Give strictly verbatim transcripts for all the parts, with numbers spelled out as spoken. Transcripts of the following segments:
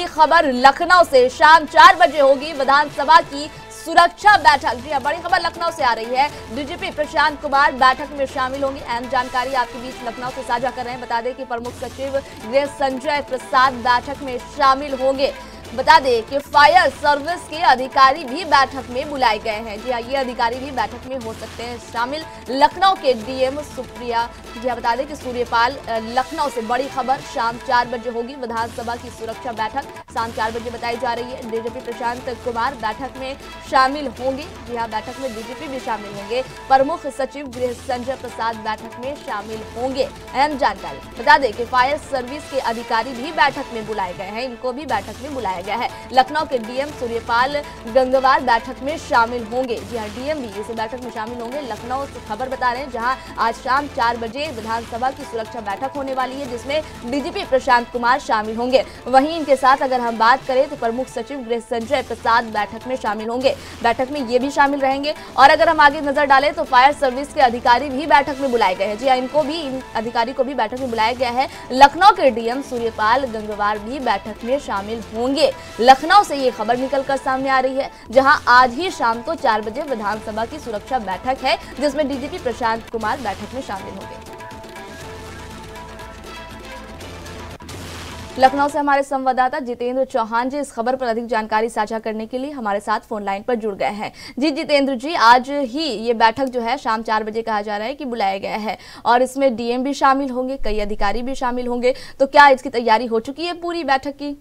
खबर लखनऊ से शाम चार बजे होगी विधानसभा की सुरक्षा बैठक। जी बड़ी खबर लखनऊ से आ रही है। डीजीपी प्रशांत कुमार बैठक में शामिल होंगे। अहम जानकारी आपके बीच लखनऊ से साझा कर रहे हैं। बता दें कि प्रमुख सचिव गृह संजय प्रसाद बैठक में शामिल होंगे। बता दें कि फायर सर्विस के अधिकारी भी बैठक में बुलाए गए हैं। जी हाँ, ये अधिकारी भी बैठक में हो सकते हैं शामिल। लखनऊ के डीएम सुप्रिया, जी हाँ, बता दें कि सूर्यपाल लखनऊ से बड़ी खबर शाम चार बजे होगी विधानसभा की सुरक्षा बैठक। शाम चार बजे बताई जा रही है। डीजीपी प्रशांत कुमार बैठक में शामिल होंगे। जी हाँ, बैठक में डीजीपी भी शामिल होंगे। प्रमुख सचिव गृह संजय प्रसाद बैठक में शामिल होंगे। अहम जानकारी बता दें कि फायर सर्विस के अधिकारी भी बैठक में बुलाए गए हैं। इनको भी बैठक में बुलाया गया है। लखनऊ के डीएम सूर्यपाल गंगवार बैठक में शामिल होंगे। जी हाँ, डीएम भी इस बैठक में शामिल होंगे। लखनऊ से खबर बता रहे हैं, जहां आज शाम चार बजे विधानसभा की सुरक्षा बैठक होने वाली है, जिसमें डीजीपी प्रशांत कुमार शामिल होंगे। वहीं इनके साथ अगर हम बात करें तो प्रमुख सचिव गृह संजय प्रसाद बैठक में शामिल होंगे। बैठक में ये भी शामिल रहेंगे। और अगर हम आगे नजर डालें तो फायर सर्विस के अधिकारी भी बैठक में बुलाए गए हैं। जी हाँ, इनको भी, इन अधिकारी को भी बैठक में बुलाया गया है। लखनऊ के डीएम सूर्यपाल गंगवार भी बैठक में शामिल होंगे। लखनऊ से ये खबर निकलकर सामने आ रही है, जहां आज ही शाम को चार बजे विधानसभा की सुरक्षा बैठक है, जिसमें डीजीपी प्रशांत कुमार बैठक में शामिल होंगे। लखनऊ से हमारे संवाददाता जितेंद्र चौहान जी इस खबर पर अधिक जानकारी साझा करने के लिए हमारे साथ फोन लाइन पर जुड़ गए हैं। जी जितेंद्र जी, आज ही ये बैठक जो है शाम चार बजे कहा जा रहा है कि बुलाया गया है और इसमें डीएम भी शामिल होंगे, कई अधिकारी भी शामिल होंगे, तो क्या इसकी तैयारी हो चुकी है पूरी बैठक की?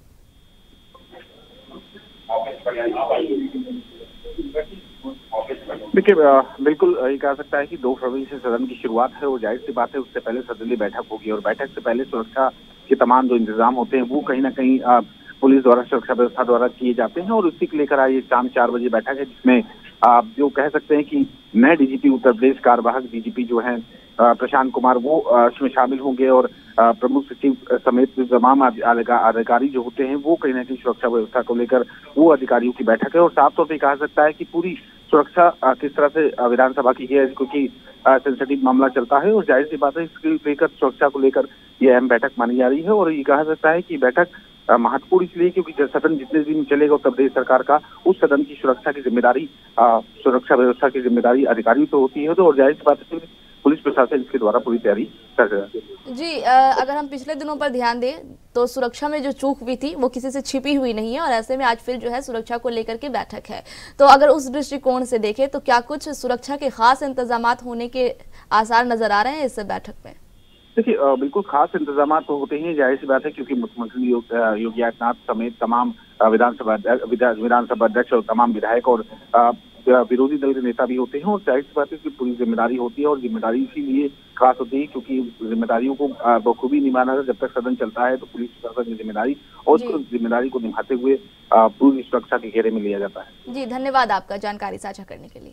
देखिए, बिल्कुल ये कहा सकता है कि दो फरवरी से सदन की शुरुआत है और जाहिर सी बात है उससे पहले सर्वदलीय बैठक होगी और बैठक से पहले सुरक्षा के तमाम जो इंतजाम होते हैं वो कहीं ना कहीं पुलिस द्वारा, सुरक्षा व्यवस्था द्वारा किए जाते हैं। और उसी को लेकर आज शाम चार बजे बैठक है, जिसमें आप जो कह सकते हैं कि नए डीजीपी उत्तर प्रदेश कार्यवाहक डीजीपी जो है प्रशांत कुमार, वो इसमें शामिल होंगे और प्रमुख सचिव समेत तमाम अधिकारी जो होते हैं वो कहीं ना कहीं सुरक्षा व्यवस्था को लेकर वो अधिकारियों की बैठक है। और साफ तौर पर कहा सकता है कि पूरी सुरक्षा किस तरह से विधानसभा की है, क्योंकि सेंसिटिव मामला चलता है और जाहिर सी बात है इसके लेकर, सुरक्षा को लेकर यह अहम बैठक मानी जा रही है। और ये कहा सकता है कि बैठक महत्वपूर्ण इसलिए क्योंकि सदन जितने दिन चलेगा उत्तर प्रदेश सरकार का, उस सदन की सुरक्षा की जिम्मेदारी, सुरक्षा व्यवस्था की जिम्मेदारी अधिकारियों तो होती है। तो और जाहिर सी बात है पुलिस प्रशासन इसके द्वारा पूरी तैयारी कर रहा है। जी, अगर हम पिछले दिनों पर ध्यान दें तो सुरक्षा में जो चूक हुई थी वो किसी से छिपी हुई नहीं है और ऐसे में आज फिर जो है सुरक्षा को लेकर के बैठक है। तो अगर उस दृष्टिकोण से देखें तो क्या कुछ सुरक्षा के खास इंतजामात होने के आसार नजर आ रहे हैं इस बैठक में? देखिए, बिल्कुल खास इंतजाम तो होते हैं, जाहिर सी बात है, क्योंकि मुख्यमंत्री योगी आदित्यनाथ समेत तमाम विधानसभा विधानसभा अध्यक्ष और तमाम विधायक और विरोधी दल के नेता भी होते हैं और जाहिर सी बात है कि पूरी जिम्मेदारी होती है। और जिम्मेदारी इसीलिए खास होती है क्योंकि जिम्मेदारियों को बखूबी निभाना है। जब तक सदन चलता है तो पुलिस प्रशासन की जिम्मेदारी और उसको जिम्मेदारी को निभाते हुए पूरी सुरक्षा के घेरे में लिया जाता है। जी, धन्यवाद आपका जानकारी साझा करने के लिए।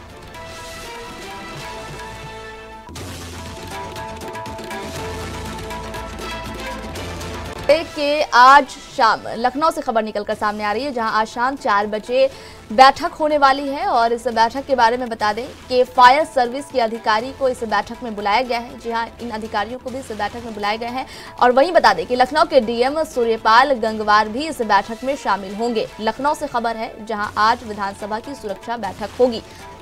के आज शाम लखनऊ से खबर निकलकर सामने आ रही है, जहां आज शाम चार बजे बैठक होने वाली है और इस बैठक के बारे में बता दें कि फायर सर्विस के अधिकारी को इस बैठक में बुलाया गया है। जी हां, इन अधिकारियों को भी इस बैठक में बुलाए गए हैं। और वहीं बता दें कि लखनऊ के डीएम सूर्यपाल गंगवार भी इस बैठक में शामिल होंगे। लखनऊ से खबर है, जहां आज विधानसभा की सुरक्षा बैठक होगी।